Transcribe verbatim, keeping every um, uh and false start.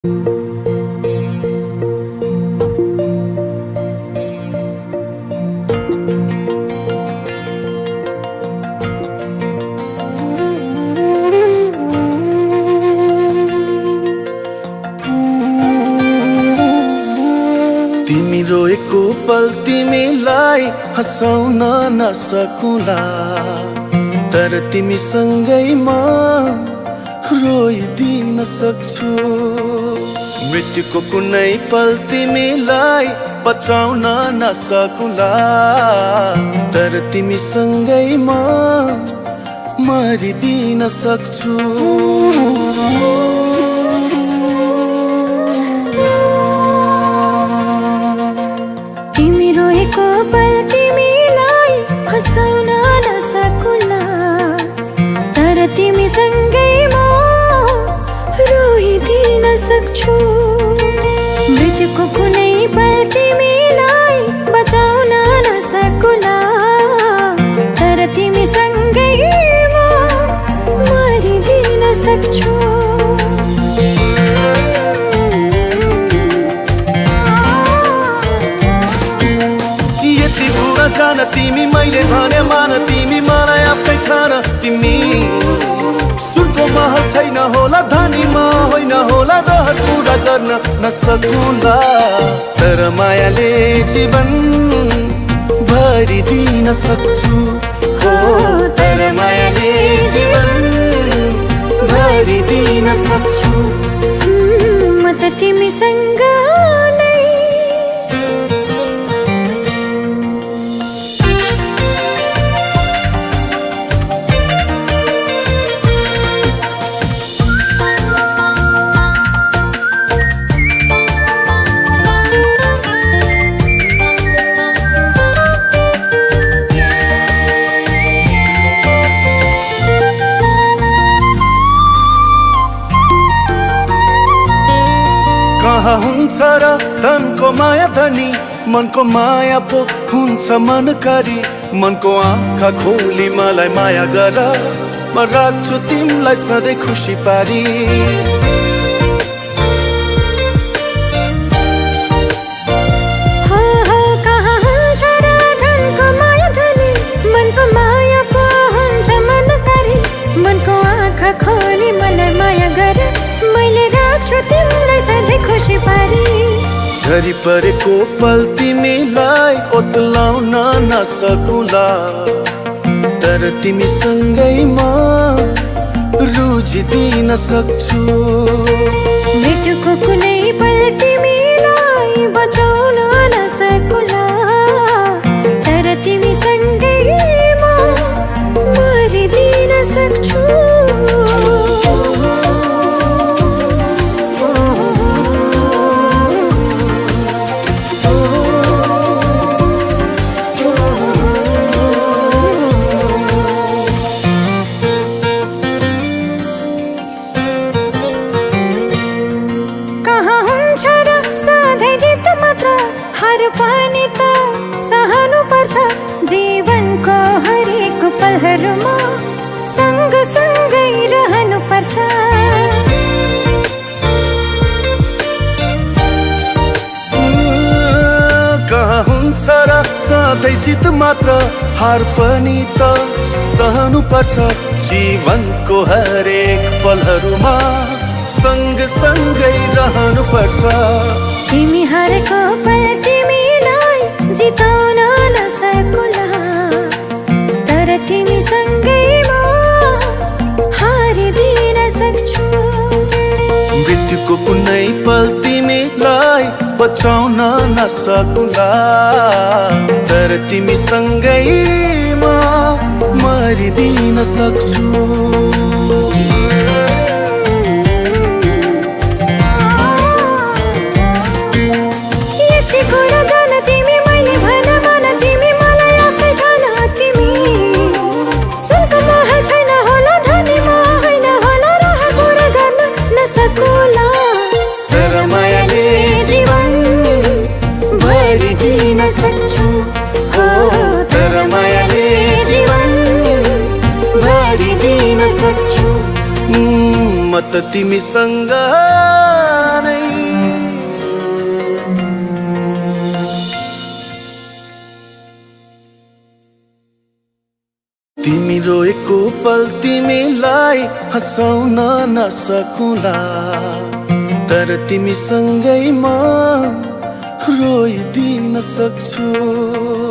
तिमी रोएको पल तिमीलाई हँसाउन नसकुला, तर तिमीसँगै म रोइदिन सक्छु। मृत्युको कुनै पल तिमीलाई बचाउन नसकुला, तर तिमीसँगै म मरिदिन सक्छु। तिमी रोएको पल तिमीलाई हँसाउन नसकुला, तर तिमीसँगै म रोइदिन सक्छु। मृत्युको कुनै पल तिमीलाई बचाउन नसकुला, तर तिमीसँगै म मरिदिन सक्छु। जान तिमी मैले भने मान, तिमी मलाई आफै ठान। तिमी सुनको महल छैन होला, धनी म होइन होला, रहर पुरा गर्न नसकुला, तर मायाले जीवन भरिदिन सक्छु। हो तर मायाले जीवन भरिदिन सक्छु। म त तिमीसँग कहाँ हुन्छ र धनको माया धनी, मनको माया पो हुन्छ मनकारी। मनको आँखा खोली मलाई माया गर, म राख्छु तिमीलाई सधैँ खुसी पारी। कहाँ हुन्छ र धनको माया धनी, मनको माया पो हुन्छ मनकारी। मनको आँखा खोली मलाई माया गर, मैले राख्छु तिमीलाई सधैँ खुसी पारी। झरी परेको पल तिमीलाई ओत्लाउन नसकुला, तर तिमीसँगै म रुझिदिन सक्छु। मृत्युको कुनै पल तिमीलाई बचाउन नसकुला, तर तिमीसँगै म मरिदिन सक्छु। हार पनि त सहनु पर्छ, जीवनको हरेक पलहरूमा सँग सँगै रहनु पर्छ। कहाँ हुन्छ र सधैँ जित मात्र, हार पनि त सहनु पर्छ, जीवनको हरेक पलहरूमा सँग सँगै रहनु पर्छ। तिमी हारेको पल तिमीलाई जिताउन नसकुला, तर तिमीसँगै म हारिदिन सक्छु। मृत्युको कुनै पल तिमीलाई बचाउन नसकुला, तर तिमीसँगै म मरिदिन सक्छु। सक्छु हो तर मायाले जीवन भरिदिन सक्छु। म त तिमीसँग नै तिमी रोएको पल तिमीलाई हँसाउन नसकुला, तर तिमीसँगै म रोइदिन सक्छु।